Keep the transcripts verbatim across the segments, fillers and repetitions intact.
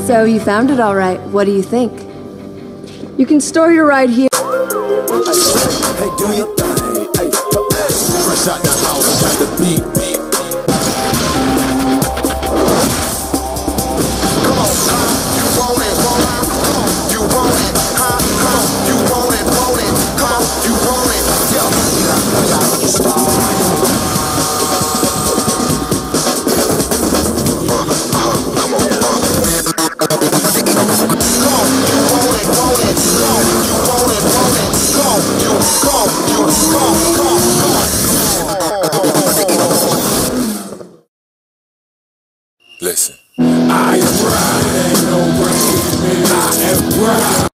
So you found it all right. What do you think? You can store your ride here. Hey, do your thing. Hey, fresh out the house, got the beat. Come on, huh? You want it, want it? Come on, you want it, huh? Come on, you want it, want it? Come on, you want it? Yo, you got to get started. Listen, I am riding, no breaking, I am riding.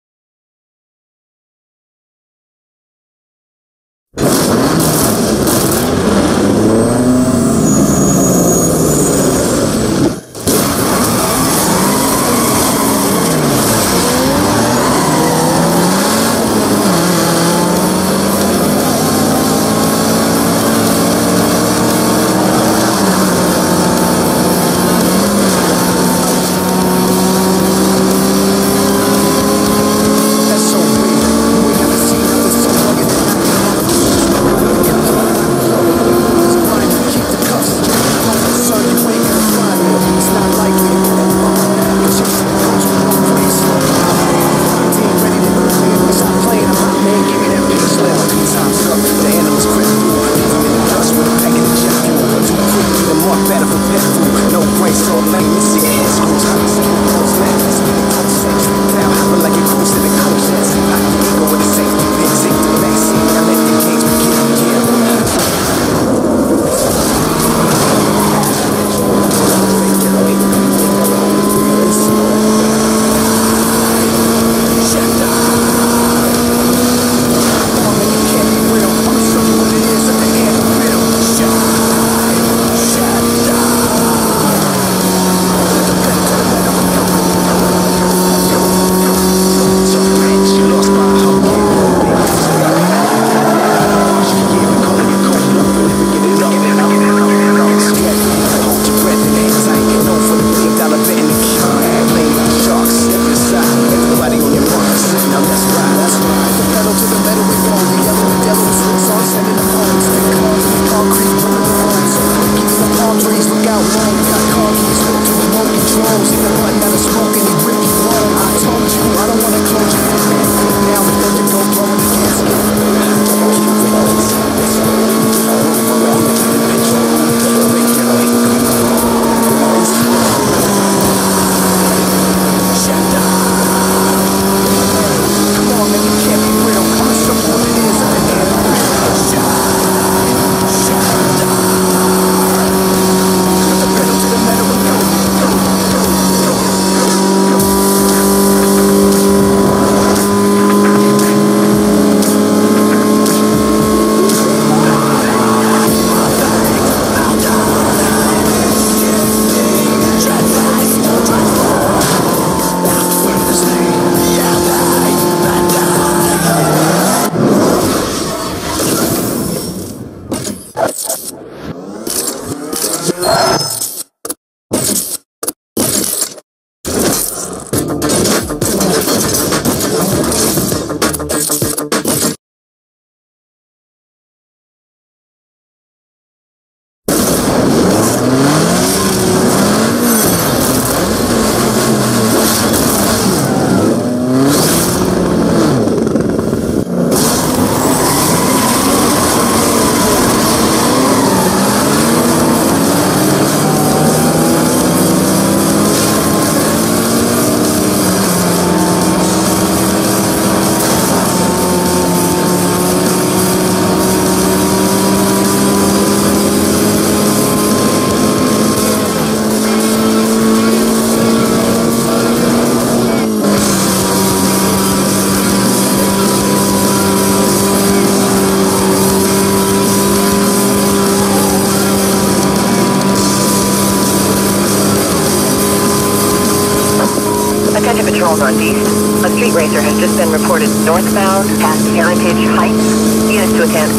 Northeast. A street racer has just been reported northbound past Heritage Heights. Units to attend.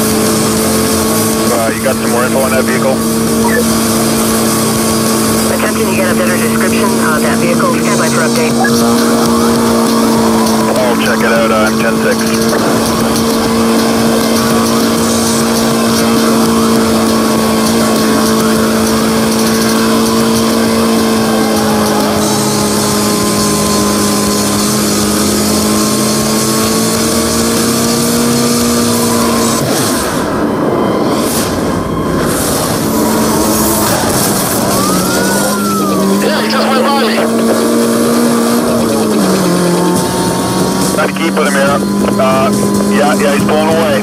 Uh, you got some more info on that vehicle? Attention Captain, you got a better description of that vehicle? Stand by for update. I'll check it out. I'm ten six. Keep with him here. Uh, yeah, yeah, he's pulling away.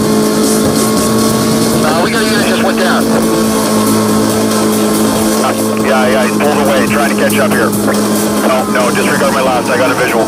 Uh, we got a unit just went down. Uh, yeah, yeah, he's pulled away, trying to catch up here. No, no, disregard my last, I got a visual.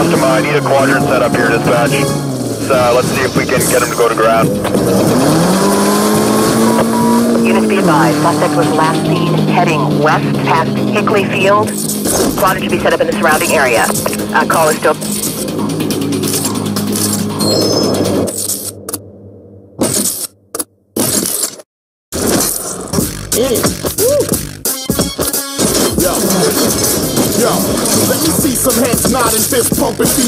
lost him. I need a quadrant set up here, dispatch. So, uh, let's see if we can get him to go to ground. Units be advised, suspect was last seen heading west past Hickley Field. Quadrant should be set up in the surrounding area. Uh, call is still... Yo, yo, let me see some heads nodding, fist pumping, feet.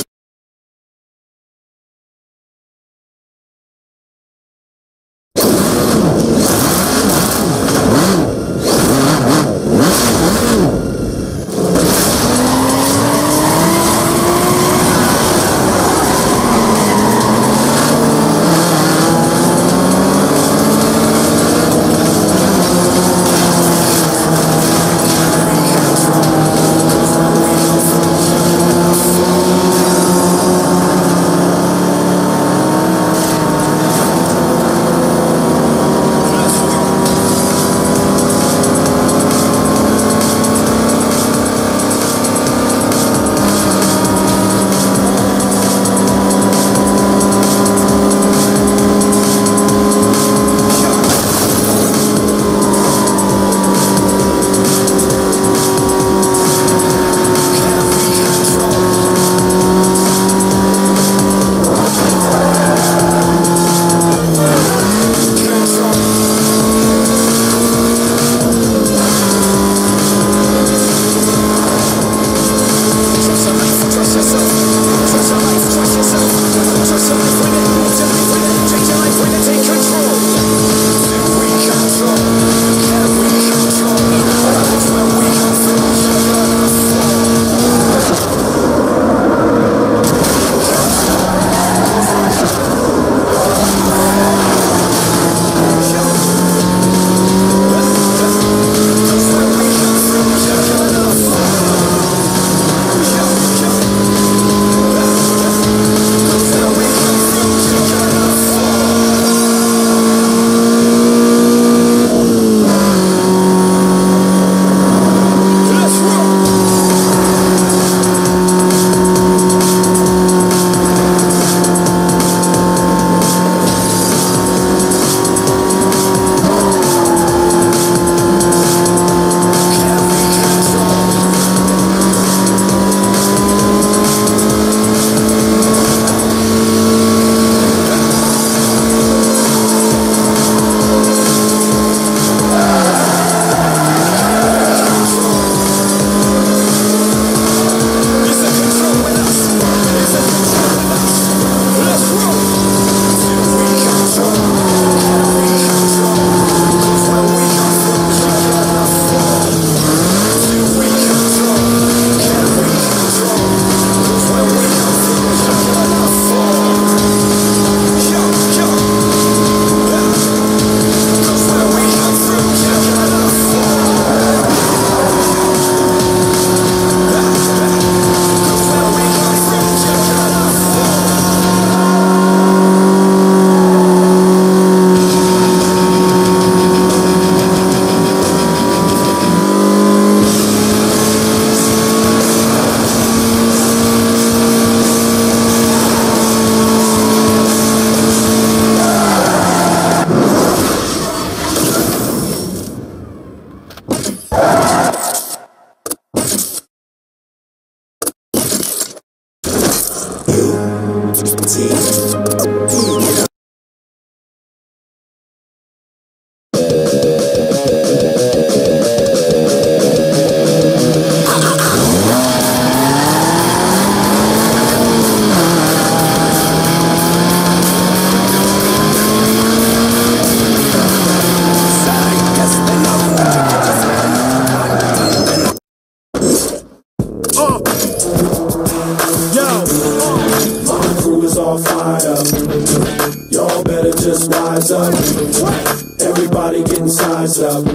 Everybody getting sized up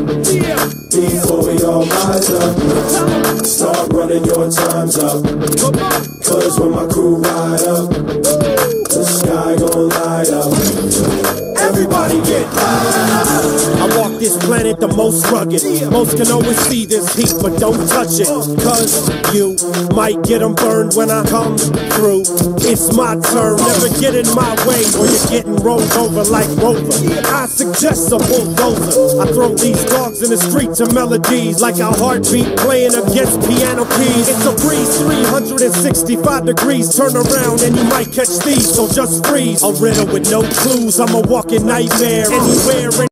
before we all rise up. Start running your times up, cause when my crew ride up, the sky gon' light up. Everybody get high. I walk this planet the most rugged. Most can always see this heat, but don't touch it, cause you might get them burned when I come through. It's my turn, never get in my way, or you're getting rolled over like Rover. I suggest a bulldozer. I throw these dogs in the street to melodies like a heartbeat playing against piano keys. It's a breeze, three hundred sixty-five degrees. Turn around and you might catch these, so just freeze. A riddle with no clues, I'm a walking nightmare. Anywhere, any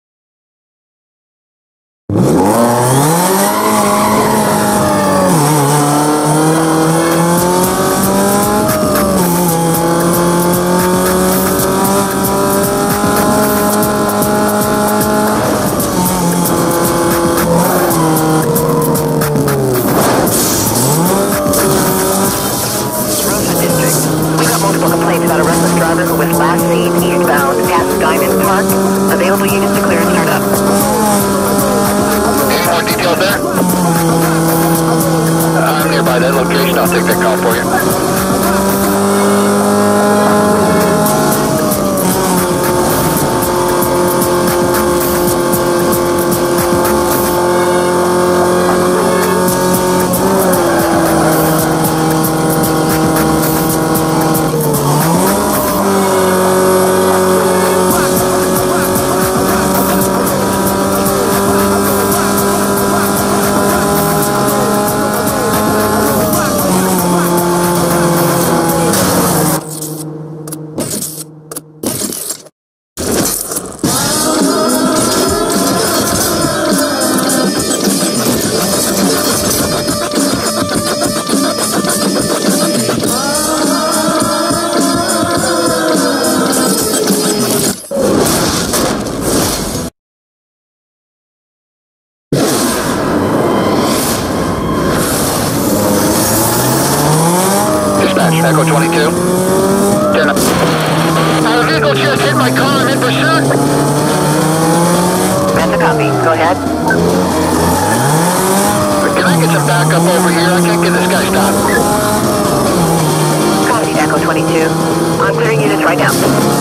Available units to clear and start up. Any more details there? Uh, I'm nearby that location. I'll take that call for you. Echo twenty-two. Turn up. Our vehicle just hit my car. I'm in pursuit. That's a copy. Go ahead. Can I get some backup over here? I can't get this guy stopped. Copy, Echo twenty-two. I'm clearing units right now.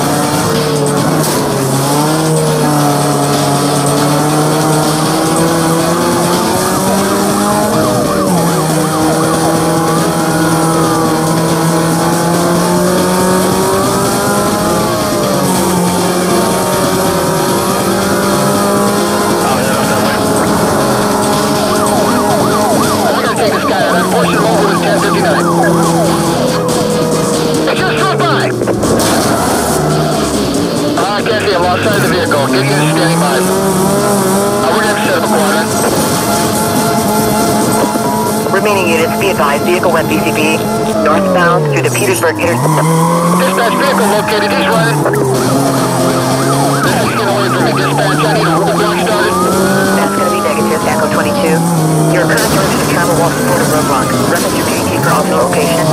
Remaining units, be advised, vehicle went B C B, northbound through the Petersburg intersection. Dispatch vehicle located, he's running. This is get away from me, dispatch, I need a roadblock started. That's going to be negative, Echo twenty-two. Your current direction of travel will support a roadblock. Reference your gatekeeper on the location.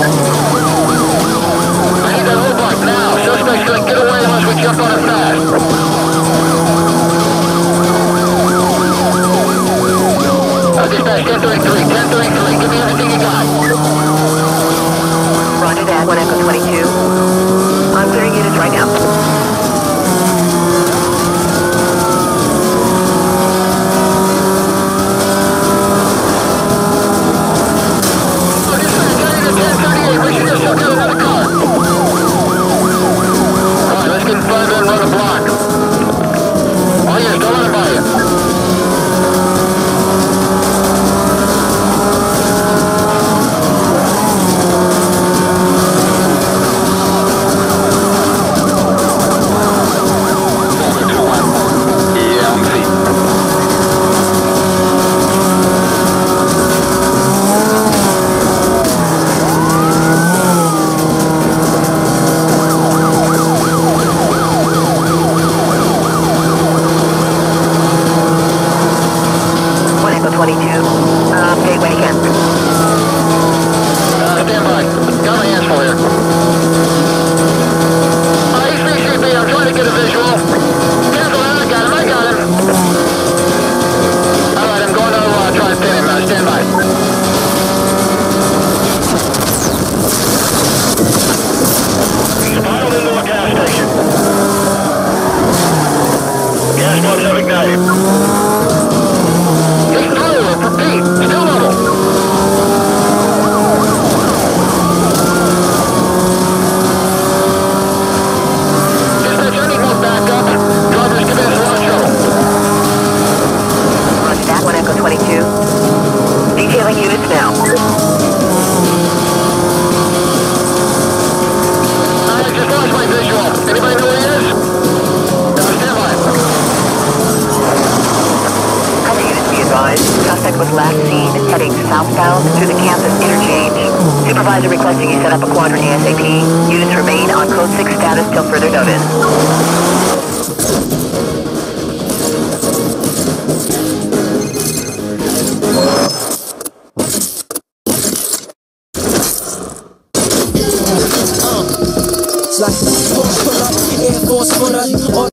I need a roadblock now. Suspect's gonna get away unless we jump on it fast. Uh, dispatch ten thirty-three, ten thirty-three, give me everything you got. Roger that, one Echo twenty-two. I'm clearing units right now. Oh, dispatch, I need a ten Supervisor requesting you set up a quadrant ASAP. Units remain on code six status till further notice. It's like force pull up, Air Force pull up.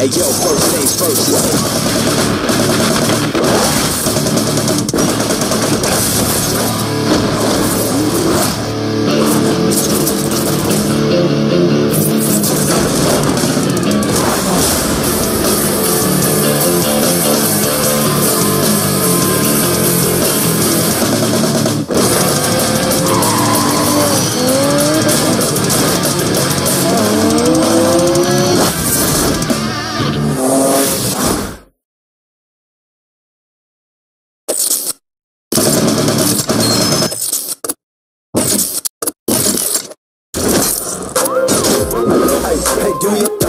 Hey yo, first things first, hey, do you?